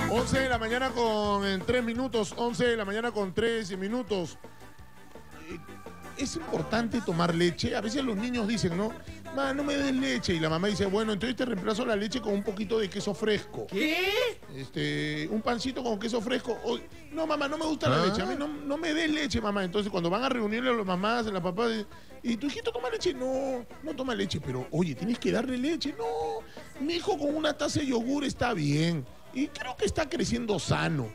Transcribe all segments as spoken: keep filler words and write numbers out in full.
once de la mañana con tres minutos, once de la mañana con tres minutos. Es importante tomar leche. A veces los niños dicen, ¿no? Ma, no me des leche. Y la mamá dice, bueno, entonces te reemplazo la leche con un poquito de queso fresco. ¿Qué? Este, un pancito con queso fresco. O, no, mamá, no me gusta la ¿Ah? leche. A mí no, no me des leche, mamá. Entonces, cuando van a reunirle a las mamás, a las papás, ¿y tu hijito toma leche? No, no toma leche. Pero, oye, tienes que darle leche. No, mi hijo con una taza de yogur está bien. Y creo que está creciendo sano.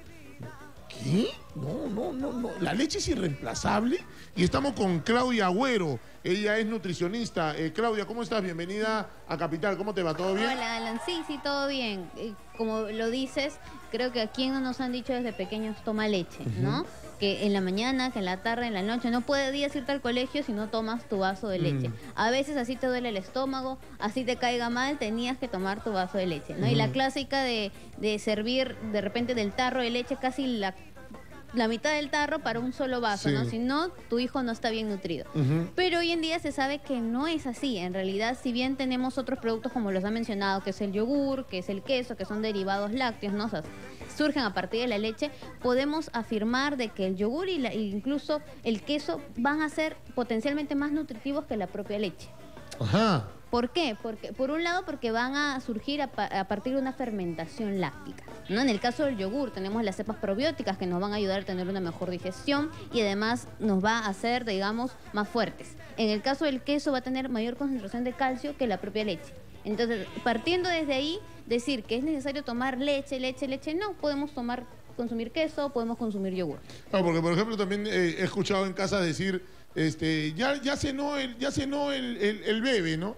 ¿Qué? No, no, no, no. La leche es irreemplazable. Y estamos con Claudia Agüero. Ella es nutricionista. Eh, Claudia, ¿cómo estás? Bienvenida a Capital. ¿Cómo te va? ¿Todo bien? Hola, Alan. Sí, sí, todo bien. Eh, como lo dices, creo que aquí no nos han dicho desde pequeños toma leche, ¿no? Uh-huh. Que en la mañana, que en la tarde, en la noche, no puedes irte al colegio si no tomas tu vaso de leche. Mm. A veces así te duele el estómago, así te caiga mal, tenías que tomar tu vaso de leche, ¿no? Uh-huh. Y la clásica de, de servir de repente del tarro de leche casi la... la mitad del tarro para un solo vaso, sí. ¿no? Si no, tu hijo no está bien nutrido. Uh-huh. Pero hoy en día se sabe que no es así. En realidad, si bien tenemos otros productos como los ha mencionado, que es el yogur, que es el queso, que son derivados lácteos, ¿no? O sea, surgen a partir de la leche, podemos afirmar de que el yogur y la, incluso el queso van a ser potencialmente más nutritivos que la propia leche. Ajá. ¿Por qué? Porque, por un lado, porque van a surgir a, pa a partir de una fermentación láctica, ¿no? En el caso del yogur tenemos las cepas probióticas que nos van a ayudar a tener una mejor digestión y además nos va a hacer, digamos, más fuertes. En el caso del queso va a tener mayor concentración de calcio que la propia leche. Entonces, partiendo desde ahí, decir que es necesario tomar leche, leche, leche, no, podemos tomar, consumir queso, podemos consumir yogur. No, porque por ejemplo también eh, he escuchado en casa decir, este, ya, ya cenó el, ya cenó el, el, el bebé, ¿no?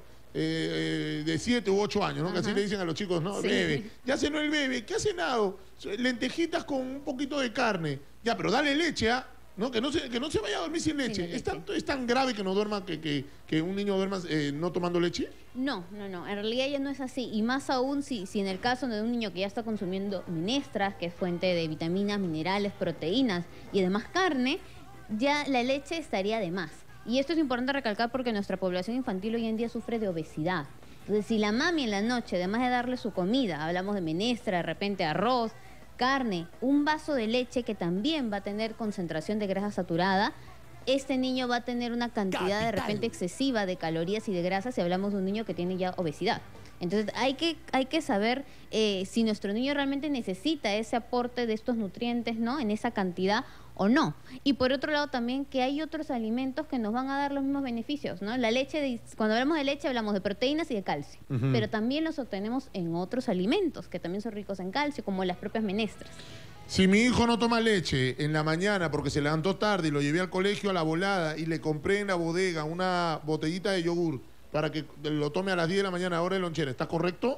Eh, eh, de siete u ocho años, ¿no? Ajá. Que así le dicen a los chicos, ¿no? Sí. Bebé. Ya cenó el bebé, ¿qué ha cenado? Lentejitas con un poquito de carne. Ya, pero dale leche, ¿ah? ¿No? Que no se, que no se vaya a dormir sin leche. Sin ¿Es, tan, ¿Es tan grave que no duerma, que, que, que un niño duerma eh, no tomando leche? No, no, no. En realidad ya no es así. Y más aún si, si en el caso de un niño que ya está consumiendo menestras, que es fuente de vitaminas, minerales, proteínas y además carne, ya la leche estaría de más. Y esto es importante recalcar porque nuestra población infantil hoy en día sufre de obesidad. Entonces, si la mami en la noche, además de darle su comida, hablamos de menestra, de repente arroz, carne, un vaso de leche que también va a tener concentración de grasa saturada, este niño va a tener una cantidad Capital. de repente excesiva de calorías y de grasas si hablamos de un niño que tiene ya obesidad. Entonces hay que, hay que saber eh, si nuestro niño realmente necesita ese aporte de estos nutrientes, ¿no? En esa cantidad o no. Y por otro lado también que hay otros alimentos que nos van a dar los mismos beneficios, ¿no? La leche, de, cuando hablamos de leche hablamos de proteínas y de calcio, uh-huh. pero también los obtenemos en otros alimentos que también son ricos en calcio, como las propias menestras. Si mi hijo no toma leche en la mañana porque se levantó tarde y lo llevé al colegio a la volada y le compré en la bodega una botellita de yogur para que lo tome a las diez de la mañana, hora de lonchera, ¿está correcto?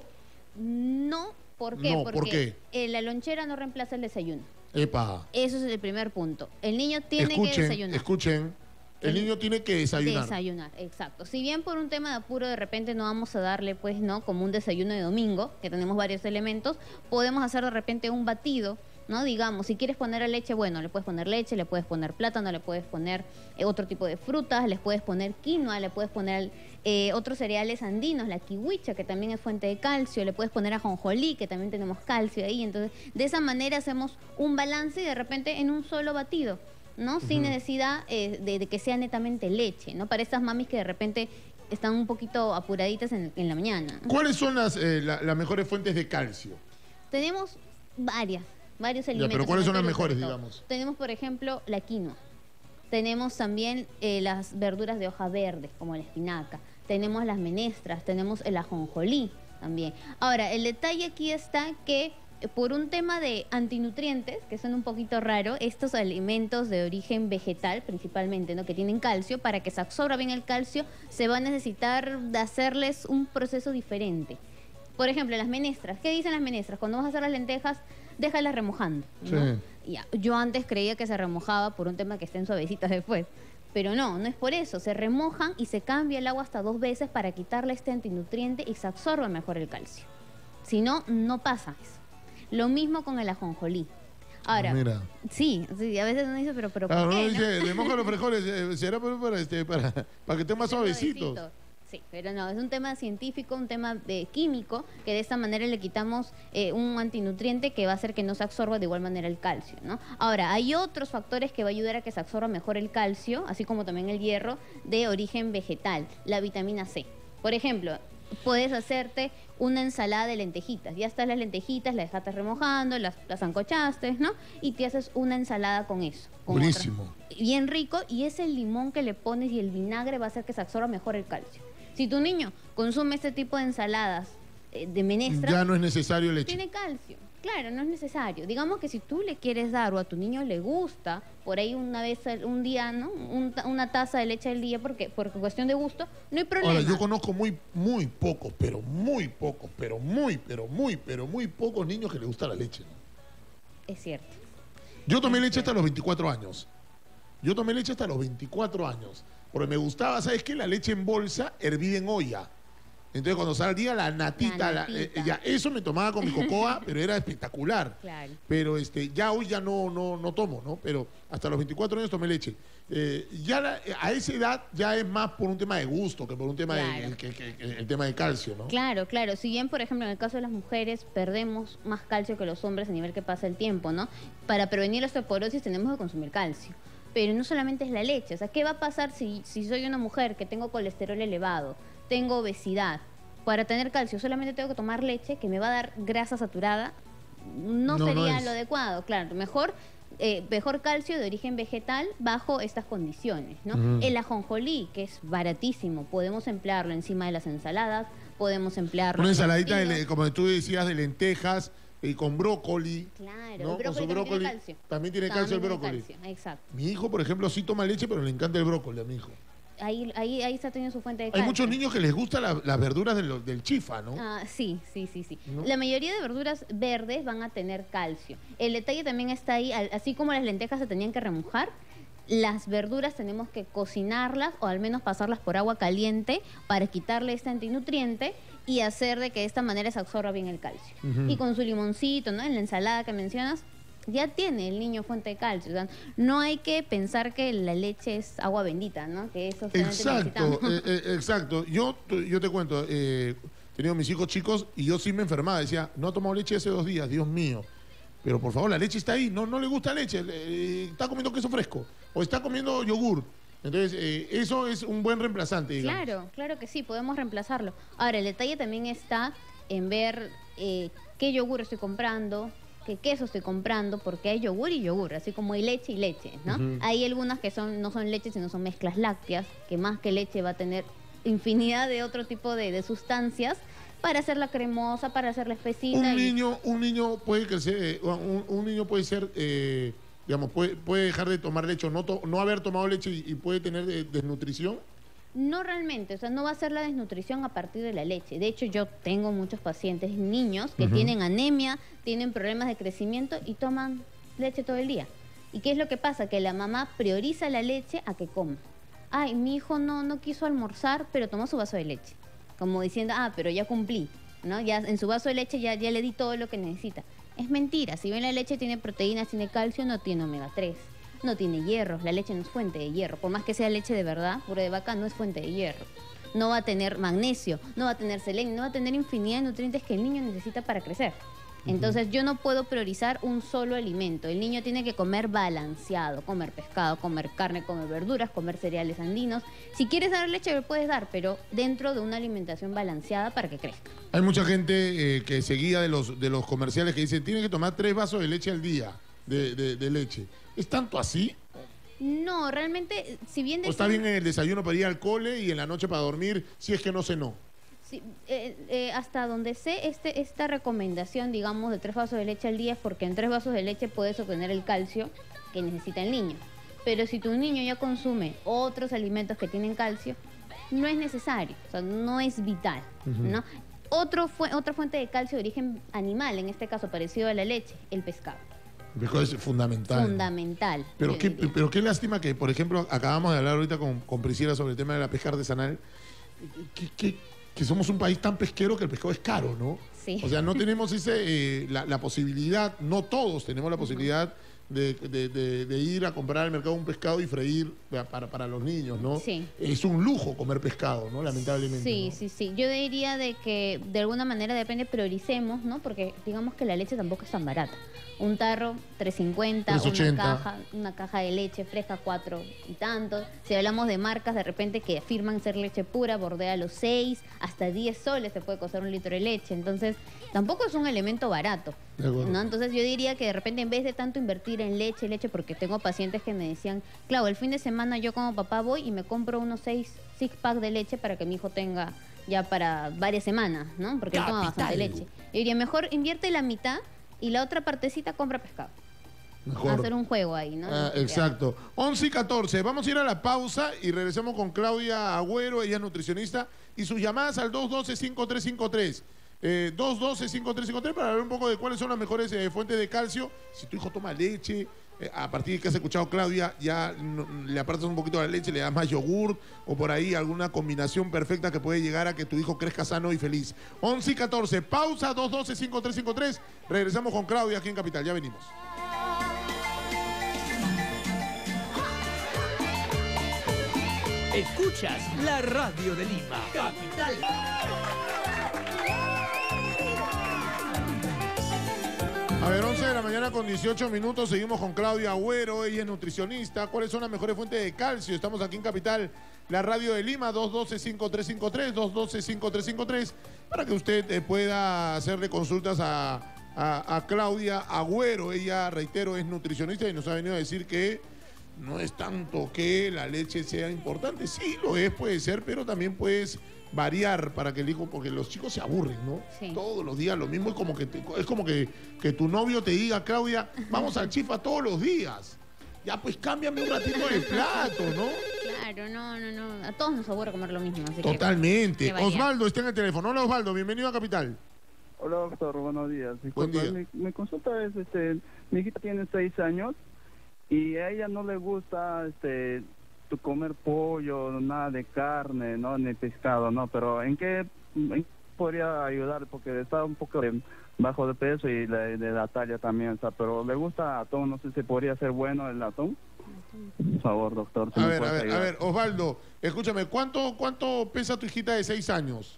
No, ¿por qué? No, porque ¿por qué? Eh, la lonchera no reemplaza el desayuno. Epa. Eso es el primer punto. El niño tiene escuchen, que desayunar. Escuchen, el, el niño tiene que desayunar. Desayunar, exacto. Si bien por un tema de apuro de repente no vamos a darle, pues, ¿no? Como un desayuno de domingo, que tenemos varios elementos, podemos hacer de repente un batido, ¿no? Digamos, si quieres poner leche, bueno, le puedes poner leche, le puedes poner plátano, le puedes poner eh, otro tipo de frutas, le puedes poner quinoa, le puedes poner eh, otros cereales andinos, la kiwicha, que también es fuente de calcio, le puedes poner ajonjolí, que también tenemos calcio ahí. Entonces, de esa manera hacemos un balance y de repente en un solo batido, ¿no? Uh-huh. Sin necesidad eh, de, de que sea netamente leche, ¿no? Para estas mamis que de repente están un poquito apuraditas en, en la mañana. ¿Cuáles son las, eh, la, las mejores fuentes de calcio? Tenemos varias. Varios alimentos. Ya, pero ¿cuáles son las mejores, digamos? Tenemos, por ejemplo, la quinoa. Tenemos también eh, las verduras de hoja verde, como la espinaca. Tenemos las menestras, tenemos el ajonjolí también. Ahora, el detalle aquí está que por un tema de antinutrientes, que son un poquito raro, estos alimentos de origen vegetal, principalmente, ¿no? Que tienen calcio, para que se absorba bien el calcio, se va a necesitar de hacerles un proceso diferente. Por ejemplo, las menestras. ¿Qué dicen las menestras? Cuando vas a hacer las lentejas, déjalas remojando, ¿no? Sí. Ya, yo antes creía que se remojaba por un tema que estén suavecitas después. Pero no, no es por eso. Se remojan y se cambia el agua hasta dos veces para quitarle este antinutriente y se absorbe mejor el calcio. Si no, no pasa eso. Lo mismo con el ajonjolí. Ahora, Mira. Sí, sí, a veces uno dice, pero, pero ¿por ah, qué? No, ¿no? dice, le moja los frijoles, será para, para, este, para, para que estén más suavecitos. Sí, Sí, pero no, es un tema científico, un tema eh, químico, que de esta manera le quitamos eh, un antinutriente que va a hacer que no se absorba de igual manera el calcio, ¿no? Ahora, hay otros factores que va a ayudar a que se absorba mejor el calcio, así como también el hierro, de origen vegetal, la vitamina C. Por ejemplo, puedes hacerte una ensalada de lentejitas. Ya están las lentejitas, las dejaste remojando, las, las sancochaste, ¿no? Y te haces una ensalada con eso. Con Buenísimo. Otra. Bien rico, y es el limón que le pones y el vinagre va a hacer que se absorba mejor el calcio. Si tu niño consume este tipo de ensaladas eh, de menestra, ya no es necesario leche. Tiene calcio. Claro, no es necesario. Digamos que si tú le quieres dar o a tu niño le gusta, por ahí una vez, un día, ¿no? Un, una taza de leche al día, porque por cuestión de gusto, no hay problema. Ahora, yo conozco muy, muy pocos, pero muy pocos, pero muy, pero muy, pero muy pocos niños que les gusta la leche, ¿no? Es cierto. Yo tomé leche hasta los veinticuatro años. Yo tomé leche hasta los veinticuatro años. Porque me gustaba, ¿sabes qué? La leche en bolsa hervida en olla. Entonces, cuando salía la natita, La natita. La, eh, ya, eso me tomaba con mi cocoa, pero era espectacular. Claro. Pero este, ya hoy ya no, no, no tomo, ¿no? Pero hasta los veinticuatro años tomé leche. Eh, ya la- a esa edad ya es más por un tema de gusto que por un tema Claro. de, que- que- que- el tema de calcio, ¿no? Claro, claro. Si bien, por ejemplo, en el caso de las mujeres perdemos más calcio que los hombres a nivel que pasa el tiempo, ¿no? Para prevenir la osteoporosis tenemos que consumir calcio. Pero no solamente es la leche. O sea, ¿qué va a pasar si, si soy una mujer que tengo colesterol elevado, tengo obesidad? Para tener calcio solamente tengo que tomar leche que me va a dar grasa saturada. No, No, no sería es. lo adecuado, claro. Mejor, eh, mejor calcio de origen vegetal bajo estas condiciones, ¿no? Ujú. El ajonjolí, que es baratísimo, podemos emplearlo encima de las ensaladas, podemos emplearlo Una en ensaladita, de, batidos. le- como tú decías, de lentejas y con brócoli. Claro, ¿no? el Con su brócoli también brócoli. tiene calcio. También tiene calcio el tiene brócoli. calcio, exacto. Mi hijo, por ejemplo, sí toma leche, pero le encanta el brócoli a mi hijo. Ahí, ahí, ahí está teniendo su fuente de Hay calcio. muchos niños que les gustan la- las verduras del, del chifa, ¿no? Ah, sí, sí, sí, sí. ¿No? La mayoría de verduras verdes van a tener calcio. El detalle también está ahí, al- así como las lentejas se tenían que remojar, las verduras tenemos que cocinarlas o al menos pasarlas por agua caliente para quitarle este antinutriente y hacer de que de esta manera se absorba bien el calcio. Ujú. Y con su limoncito, ¿no? En la ensalada que mencionas, ya tiene el niño fuente de calcio. O sea, no hay que pensar que la leche es agua bendita, ¿no? Que eso solamente Exacto, necesitamos. eh, eh, exacto. Yo, yo te cuento, eh, he tenido mis hijos chicos y yo sí me enfermaba. Decía, no ha tomado leche hace dos días, Dios mío. Pero por favor, la leche está ahí, no, no le gusta leche, eh, está comiendo queso fresco o está comiendo yogur. Entonces, eh, eso es un buen reemplazante, digamos. Claro, claro que sí, podemos reemplazarlo. Ahora, el detalle también está en ver eh, qué yogur estoy comprando, qué queso estoy comprando, porque hay yogur y yogur, así como hay leche y leche, ¿no? Ujú. Hay algunas que son no son leches, sino son mezclas lácteas, que más que leche va a tener infinidad de otro tipo de, de sustancias para hacerla cremosa, para hacerla espesita. Un y- niño, un niño puede crecer, eh, un, un niño puede ser, eh, digamos, puede, puede dejar de tomar leche o no, to- no haber tomado leche y, y puede tener de- desnutrición. No realmente, o sea, no va a ser la desnutrición a partir de la leche. De hecho, yo tengo muchos pacientes niños que Ujú. tienen anemia, tienen problemas de crecimiento y toman leche todo el día. ¿Y qué es lo que pasa? Que la mamá prioriza la leche a que coma. Ay, mi hijo no, no quiso almorzar, pero tomó su vaso de leche. Como diciendo, ah, pero ya cumplí, ¿no? Ya en su vaso de leche ya, ya le di todo lo que necesita. Es mentira, si bien la leche tiene proteínas, tiene calcio, no tiene omega tres. No tiene hierro, la leche no es fuente de hierro. Por más que sea leche de verdad, pura de vaca, no es fuente de hierro. No va a tener magnesio, no va a tener selenio, no va a tener infinidad de nutrientes que el niño necesita para crecer. Entonces yo no puedo priorizar un solo alimento. El niño tiene que comer balanceado, comer pescado, comer carne, comer verduras, comer cereales andinos. Si quieres dar leche, le puedes dar, pero dentro de una alimentación balanceada para que crezca. Hay mucha gente eh, que seguía de los, de los comerciales que dicen, tiene que tomar tres vasos de leche al día, de, de- de leche. ¿Es tanto así? No, realmente, si bien... ¿O está decían- bien en el desayuno para ir al cole y en la noche para dormir si es que no cenó? Sí, eh, eh, hasta donde sé, este, esta recomendación, digamos, de tres vasos de leche al día es porque en tres vasos de leche puedes obtener el calcio que necesita el niño. Pero si tu niño ya consume otros alimentos que tienen calcio, no es necesario, o sea, no es vital, ¿no? Otro fue, otra fuente de calcio de origen animal, en este caso parecido a la leche, el pescado. El pescado es fundamental. Fundamental. Pero yo qué, diría. pero qué lástima que, por ejemplo, acabamos de hablar ahorita con, con Priscila sobre el tema de la pesca artesanal, que, que- que somos un país tan pesquero que el pescado es caro, ¿no? Sí. O sea, no tenemos ese, eh, la, la posibilidad, no todos tenemos la posibilidad de, de, de, de ir a comprar al mercado un pescado y freír para, para los niños, ¿no? Sí. Es un lujo comer pescado, ¿no? Lamentablemente. Sí, ¿no? sí, sí. Yo diría de que de alguna manera depende, prioricemos, ¿no? Porque digamos que la leche tampoco es tan barata. Un tarro, tres cincuenta, tres ochenta. una caja, una caja de leche fresca, cuatro y tantos. Si hablamos de marcas de repente que afirman ser leche pura, bordea los seis, hasta diez soles se puede costar un litro de leche. Entonces, tampoco es un elemento barato, ¿no? Entonces yo diría que de repente en vez de tanto invertir en leche, leche, porque tengo pacientes que me decían, claro, el fin de semana yo como papá voy y me compro unos seis six pack de leche para que mi hijo tenga ya para varias semanas, ¿no? Porque él toma bastante leche. Yo diría, mejor invierte la mitad y la otra partecita compra pescado. Mejor. Hacer un juego ahí, ¿no? Ah, exacto. once y catorce. Vamos a ir a la pausa y regresamos con Claudia Agüero, ella es nutricionista, y sus llamadas al dos uno dos, cinco tres cinco tres. Eh, dos uno dos, cinco tres cinco tres para hablar un poco de cuáles son las mejores eh, fuentes de calcio. Si tu hijo toma leche, eh, a partir de que has escuchado Claudia, ya no, le apartas un poquito la leche, le das más yogur o por ahí alguna combinación perfecta que puede llegar a que tu hijo crezca sano y feliz. once y catorce. Pausa, dos uno dos, cinco tres cinco tres. Regresamos con Claudia aquí en Capital. Ya venimos. Escuchas la radio de Lima. Capital. A ver, once de la mañana con dieciocho minutos. Seguimos con Claudia Agüero, ella es nutricionista. ¿Cuáles son las mejores fuentes de calcio? Estamos aquí en Capital, la radio de Lima, dos uno dos, cinco tres cinco tres, dos uno dos, cinco tres cinco tres, para que usted eh, pueda hacerle consultas a, a, a Claudia Agüero. Ella, reitero, es nutricionista y nos ha venido a decir que no es tanto que la leche sea importante. Sí, lo es, puede ser, pero también puedes variar para que el hijo, porque los chicos se aburren, ¿no? Sí. Todos los días lo mismo, es como que te- es como que, que tu novio te diga, Claudia, vamos al chifa todos los días. Ya, pues cámbiame un ratito de plato, ¿no? Claro, no, no, no. A todos nos aburre comer lo mismo. Así que- Totalmente. que variar. Osvaldo está en el teléfono. Hola, Osvaldo, bienvenido a Capital. Hola doctor, buenos días. Buen Disculpa, día. Mi, mi consulta es, este, mi hijita tiene seis años y a ella no le gusta, este, tu comer pollo, nada de carne, no, ni pescado, no. Pero ¿en qué, en qué podría ayudar? Porque está un poco de- bajo de peso y de, de la talla también, o sea, pero le gusta atún, no sé si podría ser bueno el atún. Por favor, doctor. si A me ver, a puedes ver, a ayudar. ver, Osvaldo, escúchame, ¿cuánto, cuánto pesa tu hijita de seis años?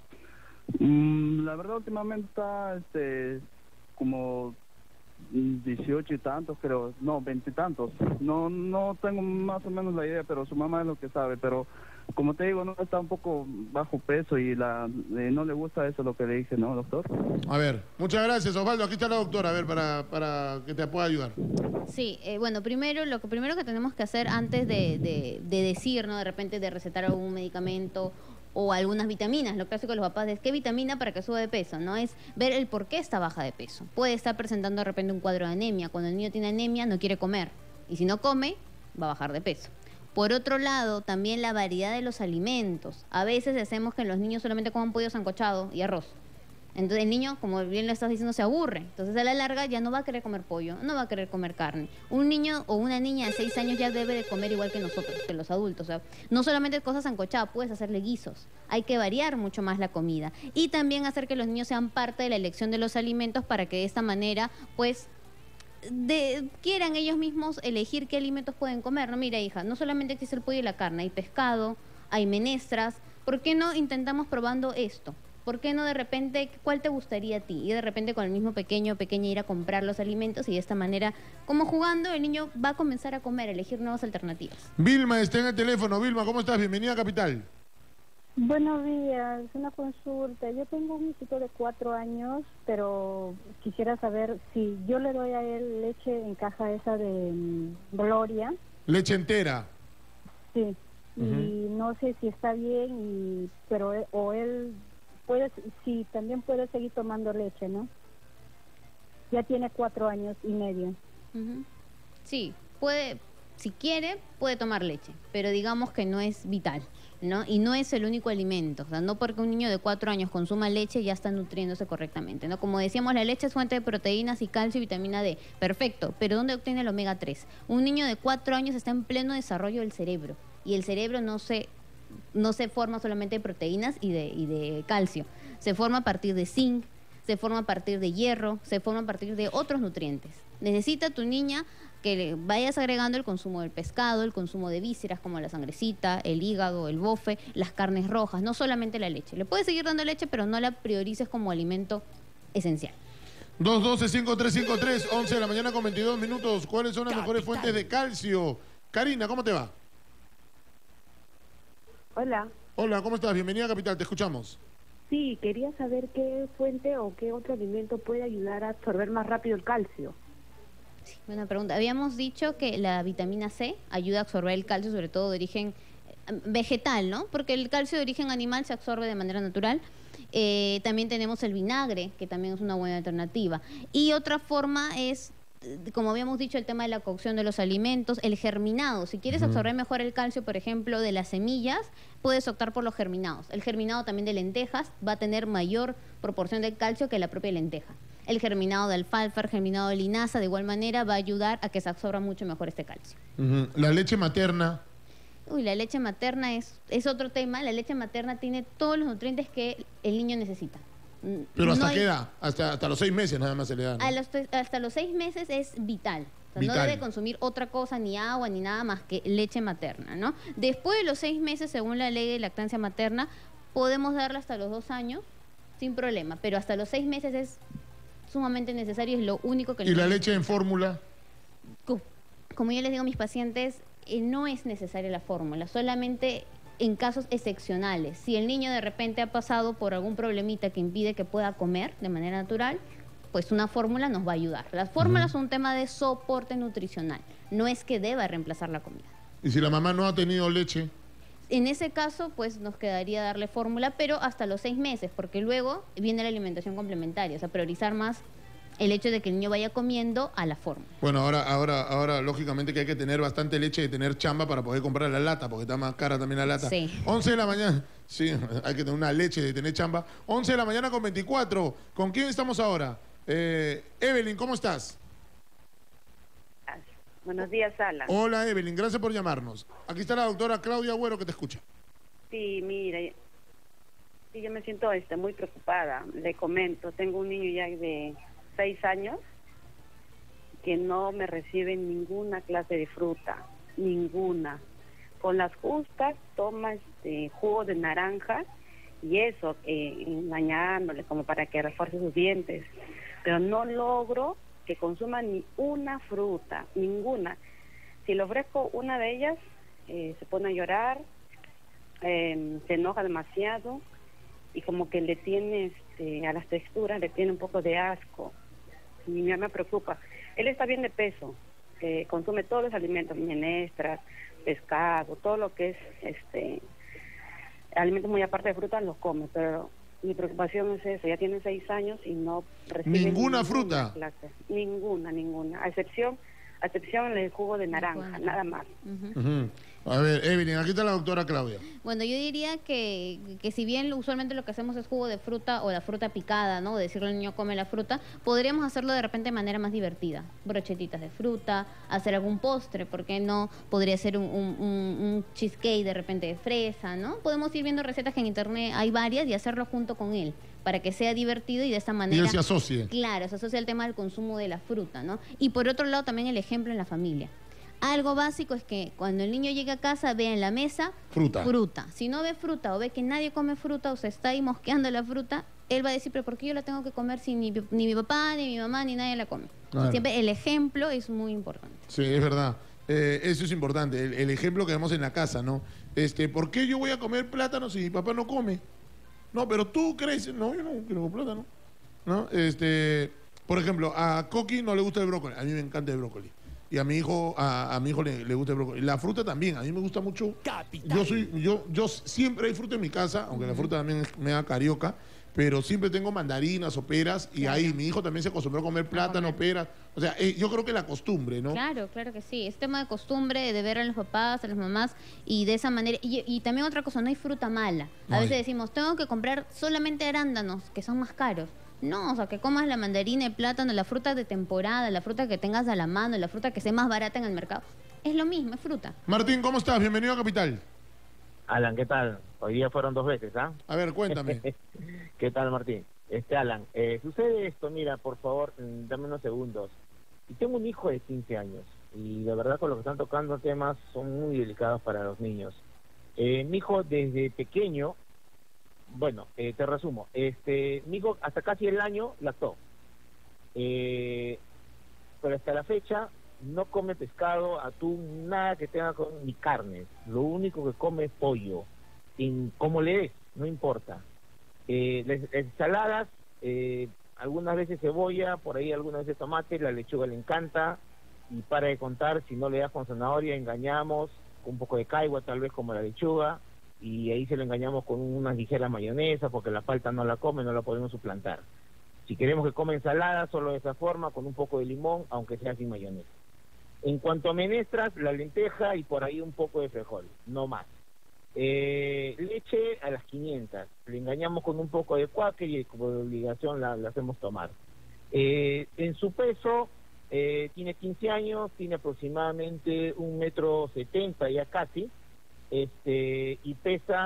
Mm, la verdad últimamente está, este, como dieciocho y tantos, creo, no, veinte y tantos. No, no tengo más o menos la idea, pero su mamá es lo que sabe. Pero como te digo, no está un poco bajo peso y la eh, no le gusta eso lo que le dije, ¿no, doctor? A ver, muchas gracias, Osvaldo. Aquí está la doctora, a ver, para, para que te pueda ayudar. Sí, eh, bueno, primero, lo que primero que tenemos que hacer antes de, de, de decir, ¿no? De repente de recetar algún medicamento o algunas vitaminas, lo clásico de los papás es qué vitamina para que suba de peso, ¿no? Es ver el por qué está baja de peso. Puede estar presentando de repente un cuadro de anemia. Cuando el niño tiene anemia no quiere comer y si no come va a bajar de peso. Por otro lado, también la variedad de los alimentos. A veces hacemos que los niños solamente coman pollo sancochado y arroz. Entonces el niño, como bien le estás diciendo, se aburre. Entonces a la larga ya no va a querer comer pollo, no va a querer comer carne. Un niño o una niña de seis años ya debe de comer igual que nosotros, que los adultos. O sea, no solamente cosas sancochadas, puedes hacerle guisos. Hay que variar mucho más la comida. Y también hacer que los niños sean parte de la elección de los alimentos para que de esta manera, pues, de, quieran ellos mismos elegir qué alimentos pueden comer. No, mira, hija, no solamente existe el pollo y la carne, hay pescado, hay menestras. ¿Por qué no intentamos probando esto? ¿Por qué no de repente, cuál te gustaría a ti? Y de repente con el mismo pequeño o pequeña ir a comprar los alimentos y de esta manera, como jugando, el niño va a comenzar a comer, a elegir nuevas alternativas. Vilma está en el teléfono. Vilma, ¿cómo estás? Bienvenida a Capital. Buenos días, una consulta. Yo tengo un hijito de cuatro años, pero quisiera saber si yo le doy a él leche en caja esa de mm, Gloria, Leche entera. sí, Ujú. y no sé si está bien, y pero él- o él puede, si también puede seguir tomando leche, ¿no? Ya tiene cuatro años y medio. Ujú. Sí, puede, si quiere, puede tomar leche, pero digamos que no es vital, ¿no? Y no es el único alimento, o sea, no porque un niño de cuatro años consuma leche ya está nutriéndose correctamente, ¿no? Como decíamos, la leche es fuente de proteínas y calcio y vitamina D, perfecto, pero ¿dónde obtiene el omega tres? Un niño de cuatro años está en pleno desarrollo del cerebro y el cerebro no se no se forma solamente de proteínas y de, y de calcio, se forma a partir de zinc, se forma a partir de hierro, se forma a partir de otros nutrientes. Necesita tu niña que le vayas agregando el consumo del pescado, el consumo de vísceras como la sangrecita, el hígado, el bofe, las carnes rojas, no solamente la leche. Le puedes seguir dando leche, pero no la priorices como alimento esencial. dos uno dos, cinco tres cinco tres, once de la mañana con veintidós minutos. ¿Cuáles son las Capital. mejores fuentes de calcio? Karina, ¿cómo te va? Hola, Hola, ¿cómo estás? Bienvenida a Capital, te escuchamos. sí, quería saber qué fuente o qué otro alimento puede ayudar a absorber más rápido el calcio. Sí, buena pregunta. Habíamos dicho que la vitamina C ayuda a absorber el calcio, sobre todo de origen eh, vegetal, ¿no? Porque el calcio de origen animal se absorbe de manera natural. Eh, también tenemos el vinagre, que también es una buena alternativa. Y otra forma es, eh, como habíamos dicho, el tema de la cocción de los alimentos, el germinado. Si quieres absorber mejor el calcio, por ejemplo, de las semillas, puedes optar por los germinados. El germinado también de lentejas va a tener mayor proporción de calcio que la propia lenteja. El germinado de alfalfa, el germinado de linaza, de igual manera, va a ayudar a que se absorba mucho mejor este calcio. Ujú. La leche materna. Uy, la leche materna es, es otro tema. La leche materna tiene todos los nutrientes que el niño necesita. Mm, ¿Pero hasta no hay- qué edad? Hasta, hasta los seis meses nada más se le da, ¿no? a los te- hasta los seis meses es vital. O sea, Vital. no debe consumir otra cosa, ni agua, ni nada más que leche materna, ¿no? Después de los seis meses, según la ley de lactancia materna, podemos darla hasta los dos años sin problema, pero hasta los seis meses es sumamente necesario, es lo único que... el ¿Y la niño- leche en fórmula? Co- Como yo les digo a mis pacientes, eh, no es necesaria la fórmula, solamente en casos excepcionales. Si el niño de repente ha pasado por algún problemita que impide que pueda comer de manera natural, pues una fórmula nos va a ayudar. Las fórmulas son un tema de soporte nutricional, no es que deba reemplazar la comida. ¿Y si la mamá no ha tenido leche? En ese caso, pues nos quedaría darle fórmula, pero hasta los seis meses, porque luego viene la alimentación complementaria, o sea, priorizar más el hecho de que el niño vaya comiendo a la fórmula. Bueno, ahora, ahora, ahora, lógicamente que hay que tener bastante leche y tener chamba para poder comprar la lata, porque está más cara también la lata. Sí. once de la mañana, sí, hay que tener una leche de tener chamba. once de la mañana con veinticuatro. ¿Con quién estamos ahora? Eh, Evelyn, ¿cómo estás? Buenos días, Alan. Hola, Evelyn, gracias por llamarnos. Aquí está la doctora Claudia Agüero que te escucha. Sí, mire, sí, yo me siento este, muy preocupada. Le comento, tengo un niño ya de seis años que no me recibe ninguna clase de fruta, ninguna. Con las justas toma este jugo de naranja y eso, eh, engañándole como para que refuerce sus dientes. Pero no logro que consuma ni una fruta, ninguna. Si le ofrezco una de ellas, eh, se pone a llorar, eh, se enoja demasiado y como que le tiene este, a las texturas, le tiene un poco de asco. Y ya me preocupa. Él está bien de peso, eh, consume todos los alimentos, menestras, pescado, todo lo que es este alimentos muy aparte de frutas los come, pero mi preocupación es eso, ya tiene seis años y no recibe ¿Ninguna fruta? clase. Ninguna, ninguna, a excepción, a excepción del jugo de naranja, Bueno. nada más. Ujú. Ujú. A ver, Evelyn, aquí está la doctora Claudia. Bueno, yo diría que, que si bien usualmente lo que hacemos es jugo de fruta o la fruta picada, ¿no? Decirle al niño come la fruta, podríamos hacerlo de repente de manera más divertida. Brochetitas de fruta, hacer algún postre, ¿por qué no? Podría ser un, un- un- un cheesecake de repente de fresa, ¿no? Podemos ir viendo recetas que en internet hay varias y hacerlo junto con él, para que sea divertido y de esta Y manera... él se asocie. Claro, se asocia el tema del consumo de la fruta, ¿no? Y por otro lado también el ejemplo en la familia. Algo básico es que cuando el niño llegue a casa vea en la mesa Fruta. fruta. Si no ve fruta o ve que nadie come fruta o se está ahí mosqueando la fruta, él va a decir, pero ¿por qué yo la tengo que comer si ni, ni mi papá, ni mi mamá, ni nadie la come? Claro. Siempre el ejemplo es muy importante. Sí, es verdad. Eh, eso es importante, el, el ejemplo que damos en la casa, ¿no? Este, ¿por qué yo voy a comer plátano si mi papá no come? No, pero tú crees, no, yo no quiero plátano. ¿No? Este, por ejemplo, a Coqui no le gusta el brócoli, a mí me encanta el brócoli. Y a mi hijo, a, a mi hijo le, le gusta el brócoli. La fruta también, a mí me gusta mucho. Capital. Yo soy, yo, yo siempre hay fruta en mi casa, aunque la fruta también es media carioca, pero siempre tengo mandarinas o peras, y ahí mi hijo también se acostumbró a comer plátano, peras. O sea, eh, yo creo que la costumbre, ¿no? Claro, claro que sí. Es tema de costumbre, de ver a los papás, a las mamás, y de esa manera. Y, y también otra cosa, no hay fruta mala. No A hay. veces decimos, tengo que comprar solamente arándanos, que son más caros. No, o sea, que comas la mandarina, el plátano, la fruta de temporada, la fruta que tengas a la mano, la fruta que sea más barata en el mercado. Es lo mismo, es fruta. Martín, ¿cómo estás? Bienvenido a Capital. Alan, ¿qué tal? Hoy día fueron dos veces, ¿ah? A ver, cuéntame. ¿Qué tal, Martín? Este, Alan, eh, sucede esto, mira, por favor, mm, dame unos segundos. Y tengo un hijo de quince años, y de verdad con lo que están tocando temas son muy delicados para los niños. Eh, mi hijo desde pequeño, bueno, eh, te resumo, este, mi hijo hasta casi el año lactó, eh, pero hasta la fecha no come pescado, atún, nada que tenga con, ni carne, lo único que come es pollo, y como le des, no importa. Eh, las, las ensaladas, eh, algunas veces cebolla, por ahí algunas veces tomate, la lechuga le encanta, y para de contar, si no le das con zanahoria, engañamos, con un poco de caigua tal vez como la lechuga, y ahí se lo engañamos con una ligera mayonesa, porque la palta no la come, no la podemos suplantar. Si queremos que coma ensalada, solo de esa forma, con un poco de limón, aunque sea sin mayonesa. En cuanto a menestras, la lenteja y por ahí un poco de frijol, no más. Eh, leche a las quinientas, le engañamos con un poco de cuáquer y como de obligación la, la hacemos tomar. Eh, en su peso, eh, tiene quince años, tiene aproximadamente un metro setenta ya casi, este y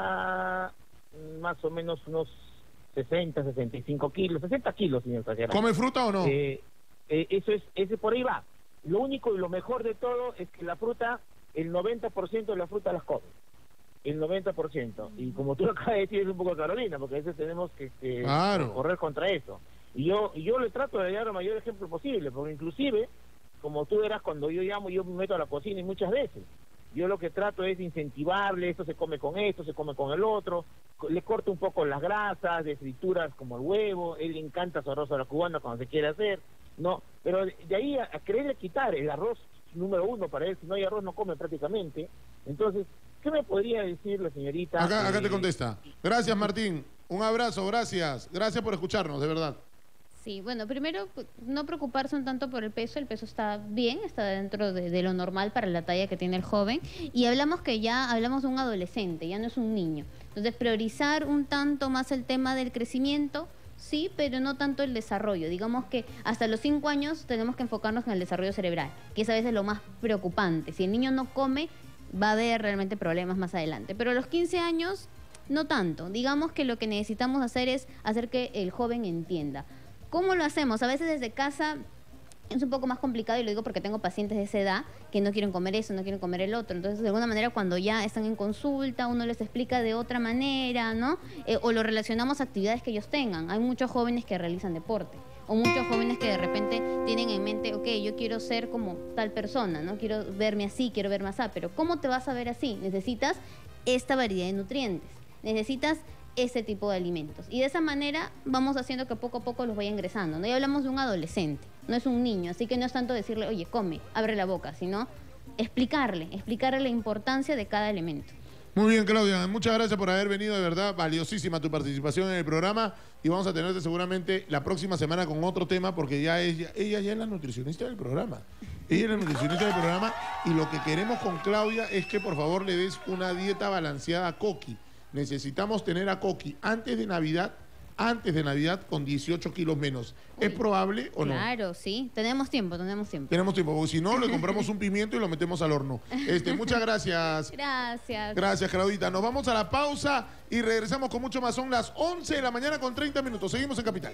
pesa más o menos unos sesenta, sesenta y cinco kilos, sesenta kilos, señor Tajera. ¿Come fruta o no? Eh, eh, eso es, ese por ahí va. Lo único y lo mejor de todo es que la fruta, el noventa por ciento de la fruta las come. El noventa por ciento. Y como tú lo acabas de decir, es un poco Carolina, porque a veces tenemos que, que claro. correr contra eso. Y yo y yo le trato de dar el mayor ejemplo posible, porque inclusive, como tú verás, cuando yo llamo, yo me meto a la cocina y muchas veces. Yo lo que trato es incentivarle, esto se come con esto, se come con el otro, le corto un poco las grasas de frituras como el huevo, él le encanta su arroz a la cubana cuando se quiere hacer, no, pero de, de ahí a, a quererle quitar el arroz número uno para él, si no hay arroz no come prácticamente. Entonces, ¿qué me podría decir la señorita? Acá, acá eh, te contesta. Gracias, Martín. Un abrazo, gracias. Gracias por escucharnos, de verdad. Sí, bueno, primero no preocuparse un tanto por el peso, el peso está bien, está dentro de, de lo normal para la talla que tiene el joven, y hablamos que ya hablamos de un adolescente, ya no es un niño. Entonces priorizar un tanto más el tema del crecimiento, sí, pero no tanto el desarrollo. Digamos que hasta los cinco años tenemos que enfocarnos en el desarrollo cerebral, que es a veces lo más preocupante. Si el niño no come, va a haber realmente problemas más adelante, pero a los quince años no tanto. Digamos que lo que necesitamos hacer es hacer que el joven entienda. ¿Cómo lo hacemos? A veces desde casa es un poco más complicado, y lo digo porque tengo pacientes de esa edad que no quieren comer eso, no quieren comer el otro. Entonces, de alguna manera, cuando ya están en consulta, uno les explica de otra manera, ¿no? Eh, o lo relacionamos a actividades que ellos tengan. Hay muchos jóvenes que realizan deporte, o muchos jóvenes que de repente tienen en mente, ok, yo quiero ser como tal persona, ¿no? Quiero verme así, quiero verme así, pero ¿cómo te vas a ver así? Necesitas esta variedad de nutrientes, necesitas ese tipo de alimentos. Y de esa manera vamos haciendo que poco a poco los vaya ingresando, ¿no? Y hablamos de un adolescente, no es un niño, así que no es tanto decirle, oye, come, abre la boca, sino explicarle, explicarle la importancia de cada elemento. Muy bien, Claudia, muchas gracias por haber venido, de verdad, valiosísima tu participación en el programa, y vamos a tenerte seguramente la próxima semana con otro tema, porque ya es, ella ya es la nutricionista del programa. Ella es la nutricionista del programa, y lo que queremos con Claudia es que por favor le des una dieta balanceada a Coqui. Necesitamos tener a Coqui antes de Navidad, antes de Navidad con dieciocho kilos menos. Uy, ¿es probable o no? Claro, sí. Tenemos tiempo, tenemos tiempo. Tenemos tiempo, porque si no, le compramos un pimiento y lo metemos al horno. Este, muchas gracias. Gracias. Gracias, Claudita. Nos vamos a la pausa y regresamos con mucho más. Son las once de la mañana con treinta minutos. Seguimos en Capital.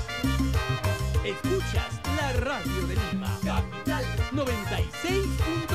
Escuchas la radio de Lima. Capital noventa y seis punto uno.